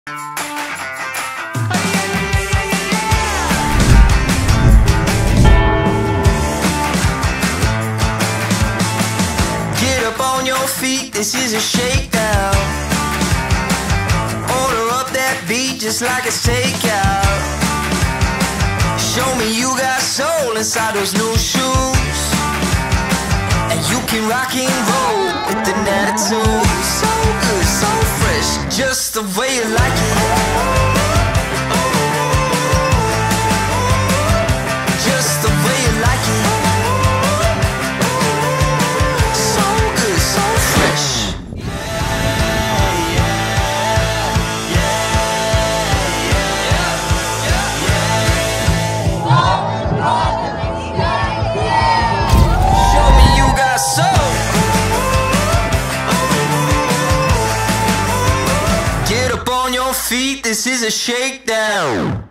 Get up on your feet, this is a shakedown. Order up that beat just like it's takeout. Show me you got soul inside those new shoes, and you can rock and roll with an attitude. So good, so fresh, just the way you like it. Just the way you like it. So good, so fresh. Show me you got soul. Get up on your feet, this is a shakedown.